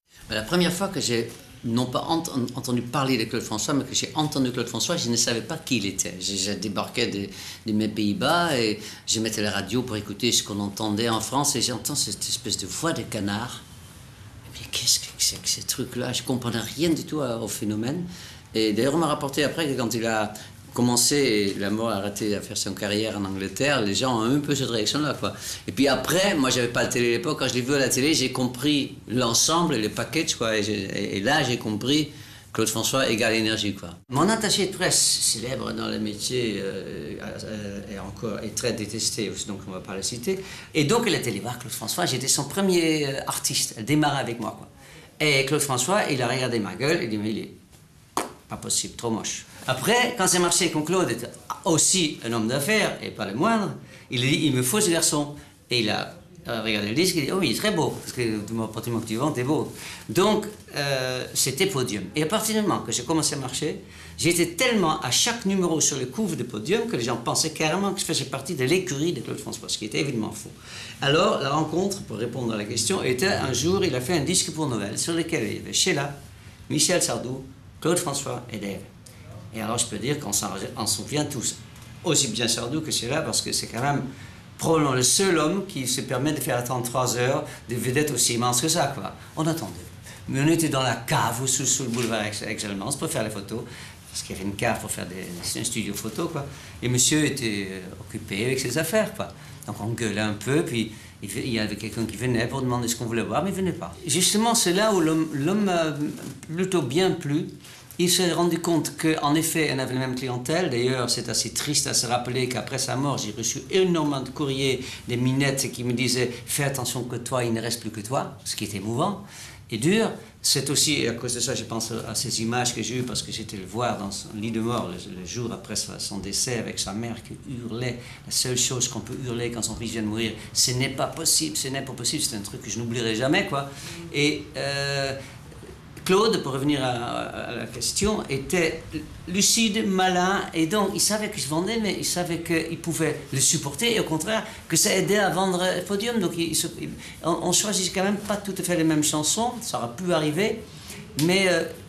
La première fois que j'ai, non pas entendu parler de Claude François, mais que j'ai entendu Claude François, je ne savais pas qui il était. Je débarquais de mes Pays-Bas et je mettais la radio pour écouter ce qu'on entendait en France et j'entends cette espèce de voix de canard. Mais qu'est-ce que c'est que ces trucs-là? Je ne comprenais rien du tout au phénomène. Et d'ailleurs, on m'a rapporté après que quand il a commencé et la mort a arrêté de faire son carrière en Angleterre, les gens ont un peu cette réaction-là, quoi. Et puis après, moi, j'avais pas la télé à l'époque. Quand je l'ai vu à la télé, j'ai compris l'ensemble, le package, quoi. Et là, j'ai compris Claude François égale énergie, quoi. Mon attaché de presse, célèbre dans le métier, est très détesté aussi, donc on va pas le citer. Et donc, elle était allée voir Claude François. J'étais son premier artiste. Elle démarrait avec moi, quoi. Et Claude François, il a regardé ma gueule et dit, mais il est pas possible, trop moche. Après, quand c'est marché, quand Claude était aussi un homme d'affaires, et pas le moindre, il a dit, il me faut ce garçon. Et il a regardé le disque, il a dit, oh oui, il est très beau, parce que du partir que tu vends, t'es beau. Donc, c'était Podium. Et à partir du moment que j'ai commencé à marcher, j'étais tellement à chaque numéro sur le couvre de Podium que les gens pensaient carrément que je faisais partie de l'écurie de Claude François, ce qui était évidemment faux. Alors, la rencontre, pour répondre à la question, était un jour, il a fait un disque pour Noël, sur lequel il y avait Sheila, Michel Sardou, Claude François et Dave. Et alors je peux dire qu'on s'en souvient tous, aussi bien Sardou que Sheila, parce que c'est quand même probablement le seul homme qui se permet de faire attendre 3 heures des vedettes aussi immenses que ça, quoi. On attendait. Mais on était dans la cave sous le boulevard Aix-Gelmans pour faire les photos, parce qu'il y avait une cave pour faire un studio photo, quoi. Et monsieur était occupé avec ses affaires, quoi. Donc on gueulait un peu, puis il y avait quelqu'un qui venait pour demander ce qu'on voulait voir, mais il ne venait pas. Justement, c'est là où l'homme m'a plutôt bien plu. Il s'est rendu compte qu'en effet, on avait la même clientèle. D'ailleurs, c'est assez triste à se rappeler qu'après sa mort, j'ai reçu énormément de courriers, des minettes qui me disaient « Fais attention que toi, il ne reste plus que toi », ce qui est émouvant et dur. C'est aussi, à cause de ça, je pense à ces images que j'ai eues, parce que j'étais le voir dans son lit de mort le jour après son décès, avec sa mère qui hurlait. La seule chose qu'on peut hurler quand son fils vient de mourir, « Ce n'est pas possible, ce n'est pas possible », c'est un truc que je n'oublierai jamais, quoi. Et Claude, pour revenir à la question, était lucide, malin, et donc il savait que je vendais, mais il savait qu'il pouvait le supporter, et au contraire, que ça aidait à vendre Podium. Donc on choisit quand même pas tout à fait les mêmes chansons, ça aurait pu arriver, mais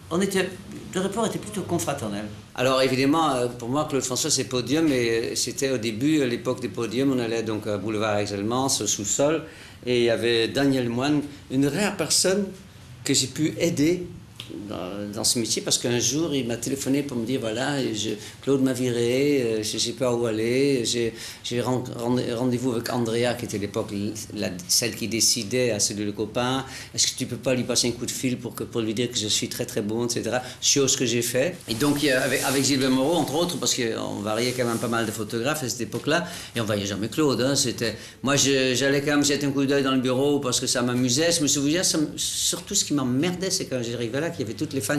le rapport était plutôt confraternel. Alors évidemment, pour moi, Claude François, c'est Podium, et c'était au début, à l'époque des Podiums, on allait donc à Boulevard Aix-Gelmans, au sous-sol, et il y avait Daniel Moine, une rare personne que j'ai pu aider dans ce métier, parce qu'un jour il m'a téléphoné pour me dire voilà, Claude m'a viré, je ne sais pas où aller, j'ai rendez-vous avec Andrea qui était à l'époque celle qui décidait à celui le copain, est-ce que tu peux pas lui passer un coup de fil pour lui dire que je suis très très bon, etc. Chose que j'ai fait. Et donc avec Gilbert Moreau entre autres, parce qu'on variait quand même pas mal de photographes à cette époque-là, et on voyait jamais Claude, hein, moi j'allais quand même jeter un coup d'œil dans le bureau parce que ça m'amusait. Je me souviens surtout ce qui m'emmerdait, c'est quand j'arrivais là, il y avait toutes les fans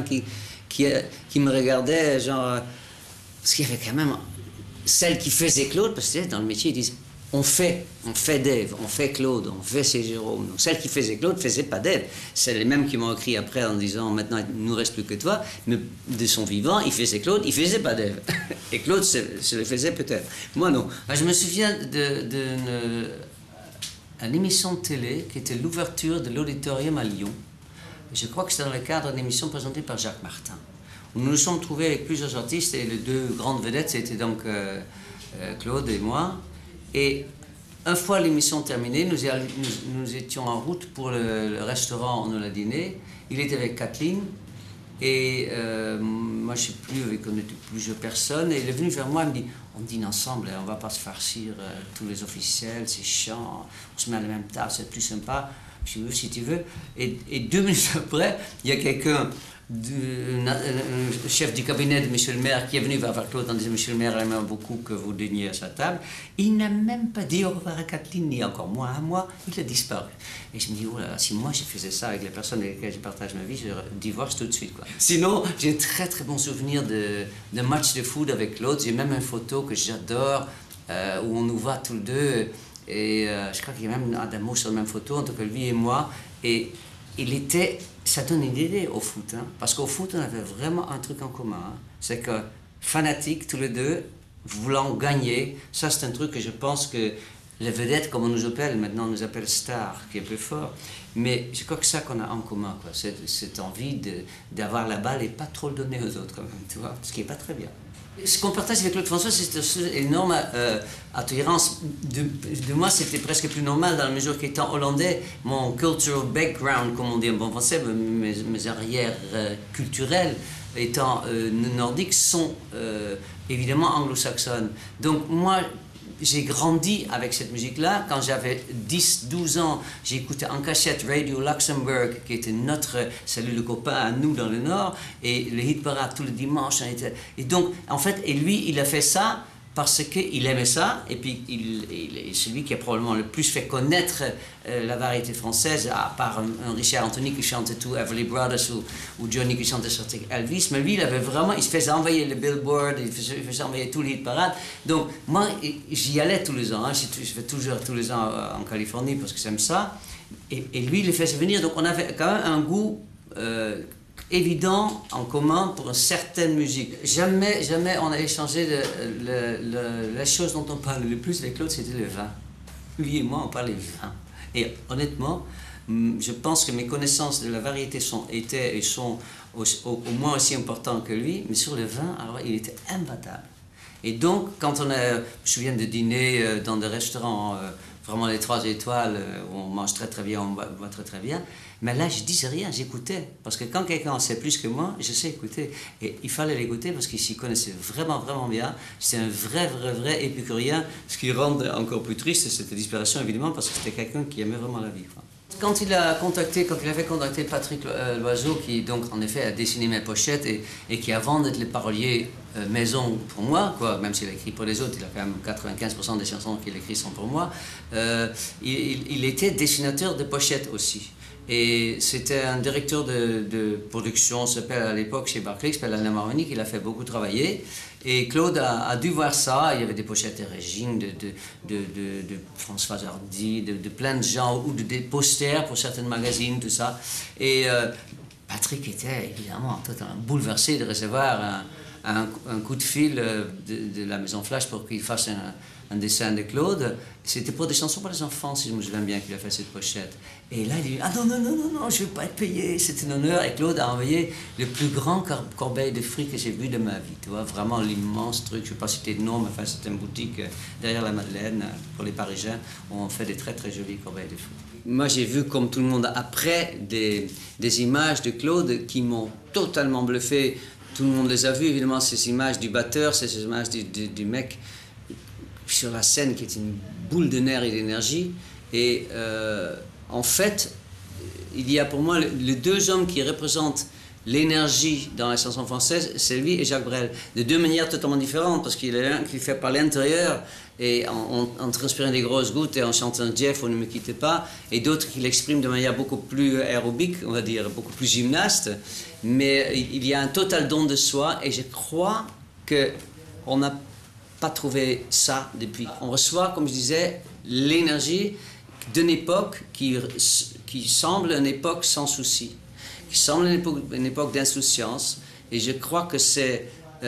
qui me regardaient, genre, parce qu'il y avait quand même celle qui faisait Claude, parce que dans le métier, ils disent on fait Dave, on fait Claude, on fait c'est Jérôme. Donc celle qui faisait Claude ne faisait pas Dave. C'est les mêmes qui m'ont écrit après en disant maintenant il ne nous reste plus que toi, mais de son vivant, il faisait Claude, il faisait pas Dave. Et Claude se le faisait peut-être. Moi non. Je me souviens d'une émission de télé qui était l'ouverture de l'auditorium à Lyon. Je crois que c'était dans le cadre d'une émission présentée par Jacques Martin. Nous nous sommes trouvés avec plusieurs artistes et les 2 grandes vedettes, c'était donc Claude et moi. Et une fois l'émission terminée, nous étions en route pour le restaurant, on a dîné. Il était avec Kathleen et moi je ne sais plus, on était plusieurs personnes. Et il est venu vers moi et me dit on dîne ensemble, on ne va pas se farcir tous les officiels, c'est chiant, on se met à la même table, c'est plus sympa. Si tu veux, si tu veux. Et 2 minutes après, il y a quelqu'un, un chef du cabinet de M. le maire, qui est venu vers Claude en disant « Monsieur le maire aimerait beaucoup que vous dîniez à sa table ». Il n'a même pas dit au revoir à Kathleen, ni encore moins à moi, il a disparu. Et je me dis « Oh là là, si moi je faisais ça avec les personnes avec lesquelles je partage ma vie, je divorce tout de suite, quoi ». Sinon, j'ai un très très bon souvenir d'un match de foot avec Claude. J'ai même une photo que j'adore, où on nous voit tous les deux. Et je crois qu'il y a même un mot sur la même photo, en tout cas lui et moi. Et ça donne une idée au foot, hein, parce qu'au foot on avait vraiment un truc en commun, hein, c'est que fanatiques tous les deux, voulant gagner, ça c'est un truc que je pense que les vedettes, comme on nous appelle, maintenant on nous appelle stars, qui est un peu fort. Mais je crois que c'est ça qu'on a en commun, quoi. Cette envie d'avoir la balle et pas trop le donner aux autres, quand même, tu vois, ce qui n'est pas très bien. Ce qu'on partage avec Claude François, c'est cette énorme attirance. De moi, c'était presque plus normal dans la mesure qu'étant hollandais, mon cultural background, comme on dit en bon français, mes arrières culturelles, étant nordiques, sont évidemment anglo-saxonnes. Donc moi, j'ai grandi avec cette musique-là. Quand j'avais 10-12 ans, j'ai écouté en cachette Radio Luxembourg, qui était notre salut le copain à nous dans le Nord, et le hit parade tous les dimanches. Et donc, en fait, et lui, il a fait ça parce qu'il aimait ça, et puis il est celui qui a probablement le plus fait connaître la variété française, à part un Richard Anthony qui chantait tout Everly Brothers ou Johnny qui chantait sur Elvis, mais lui il avait vraiment, il se faisait envoyer le Billboard, il faisait envoyer tous les hit parades. Donc moi j'y allais tous les ans, hein. Je vais toujours tous les ans en Californie parce que j'aime ça, et lui il le faisait venir, donc on avait quand même un goût évident en commun pour une certaine musique. Jamais on a échangé la chose dont on parlait le plus avec l'autre, c'était le vin. Lui et moi, on parlait vin. Et honnêtement, je pense que mes connaissances de la variété étaient et sont au moins aussi importantes que lui, mais sur le vin, alors il était imbattable. Et donc, quand je me souviens de dîner dans des restaurants, vraiment les 3 étoiles, où on mange très très bien, on boit très très bien, mais là, je disais rien, j'écoutais. Parce que quand quelqu'un en sait plus que moi, je sais écouter. Et il fallait l'écouter parce qu'il s'y connaissait vraiment, vraiment bien. C'est un vrai épicurien. Ce qui rend encore plus triste cette disparition, évidemment, parce que c'était quelqu'un qui aimait vraiment la vie, quoi. Quand il avait contacté Patrick Loiseau, qui donc en effet a dessiné mes pochettes et qui avant d'être le parolier maison pour moi, quoi, même s'il a écrit pour les autres, il a quand même 95% des chansons qu'il écrit sont pour moi, il était dessinateur de pochettes aussi. Et c'était un directeur de production, s'appelle à l'époque chez Barclay, qui s'appelle Alain Marmonique, il a fait beaucoup travailler. Et Claude a dû voir ça, il y avait des pochettes de Régine, de Françoise Hardy, de plein de gens, ou des posters pour certains magazines, tout ça. Et Patrick était évidemment totalement bouleversé de recevoir un coup de fil de la Maison Flash pour qu'il fasse un dessin de Claude. C'était pour des chansons pour les enfants, si je me souviens bien, qu'il a fait cette pochette. Et là, il dit « Ah non, je ne vais pas être payé, c'est un honneur. » Et Claude a envoyé le plus grand corbeille de fruits que j'ai vu de ma vie. Tu vois, vraiment l'immense truc. Je ne vais pas citer de nom, mais enfin, c'est une boutique derrière la Madeleine, pour les Parisiens, où on fait des très très jolis corbeilles de fruits. Moi, j'ai vu, comme tout le monde après, des images de Claude qui m'ont totalement bluffé. Tout le monde les a vues, évidemment, ces images du batteur, ces images du mec sur la scène qui est une boule de nerfs et d'énergie. Et en fait, il y a pour moi les 2 hommes qui représentent l'énergie dans la chanson française, c'est lui et Jacques Brel. De 2 manières totalement différentes, parce qu'il y en a un qui fait par l'intérieur, et en transpirant des grosses gouttes et en chantant Jeff, on ne me quitte pas, et d'autres qui l'expriment de manière beaucoup plus aérobique, on va dire, beaucoup plus gymnaste. Mais il y a un total don de soi, et je crois qu'on n'a pas trouvé ça depuis. On reçoit, comme je disais, l'énergie d'une époque qui semble une époque sans souci, qui semble une époque d'insouciance, et je crois que c'est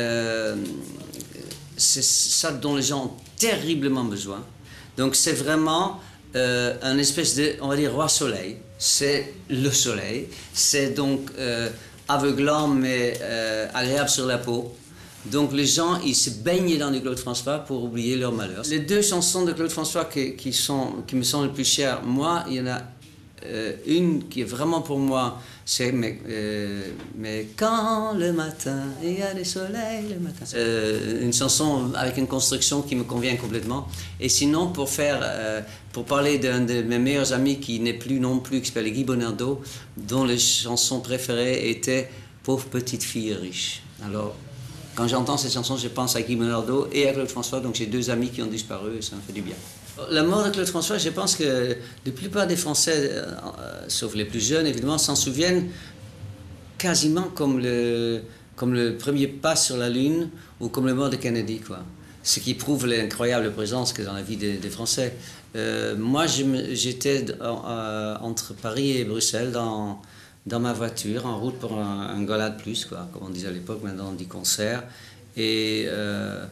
ça dont les gens ont terriblement besoin. Donc c'est vraiment un espèce de, on va dire, roi soleil. C'est le soleil, c'est donc aveuglant mais agréable sur la peau. Donc les gens, ils se baignent dans du Claude François pour oublier leur malheur. Les 2 chansons de Claude François qui me sont les plus chères, moi, il y en a une qui est vraiment pour moi, c'est mais quand le matin, il y a des soleils le matin. Une chanson avec une construction qui me convient complètement. Et sinon, pour parler d'un de mes meilleurs amis qui n'est plus non plus, qui s'appelle Guy Bonardo, dont les chansons préférées étaient Pauvre petite fille riche. Alors, quand j'entends cette chanson, je pense à Guy Bonardo et à Claude François, donc j'ai 2 amis qui ont disparu et ça me fait du bien. La mort de Claude François, je pense que la plupart des Français, sauf les plus jeunes évidemment, s'en souviennent quasiment comme le premier pas sur la Lune ou comme le mort de Kennedy, quoi. Ce qui prouve l'incroyable présence que dans la vie des Français. Moi, j'étais entre Paris et Bruxelles dans ma voiture, en route pour un gala de plus, quoi, comme on disait à l'époque, maintenant on dit concert. Et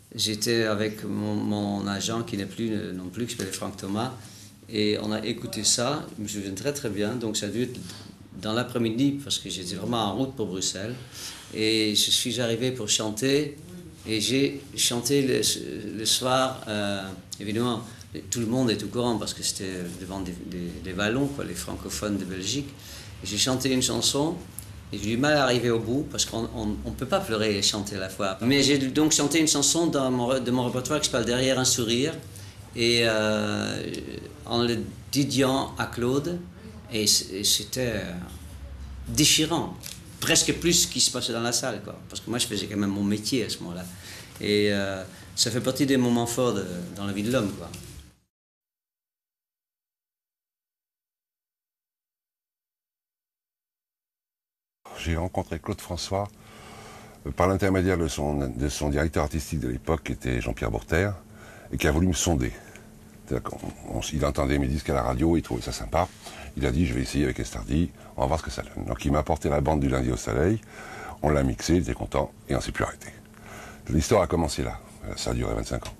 j'étais avec mon agent qui n'est plus non plus, qui s'appelait Franck Thomas, et on a écouté ça, je me souviens très très bien, donc ça a dû être dans l'après-midi, parce que j'étais vraiment en route pour Bruxelles, et je suis arrivé pour chanter, et j'ai chanté le soir, évidemment, tout le monde est au courant, parce que c'était devant des Wallons, quoi, les francophones de Belgique, et j'ai chanté une chanson, et j'ai eu du mal à arriver au bout, parce qu'on ne peut pas pleurer et chanter à la fois. Mais j'ai donc chanté une chanson de mon répertoire qui s'appelle Derrière un sourire, et en le dédiant à Claude, et c'était déchirant, presque plus ce qui se passait dans la salle, quoi. Parce que moi je faisais quand même mon métier à ce moment-là. Et ça fait partie des moments forts dans la vie de l'homme, quoi. J'ai rencontré Claude François par l'intermédiaire de son directeur artistique de l'époque, qui était Jean-Pierre Bourter, et qui a voulu me sonder. Il entendait mes disques à la radio, il trouvait ça sympa. Il a dit, je vais essayer avec Estardi, on va voir ce que ça donne. Donc il m'a apporté la bande du Lundi au Soleil, on l'a mixé, il était content, et on ne s'est plus arrêté. L'histoire a commencé là, ça a duré 25 ans.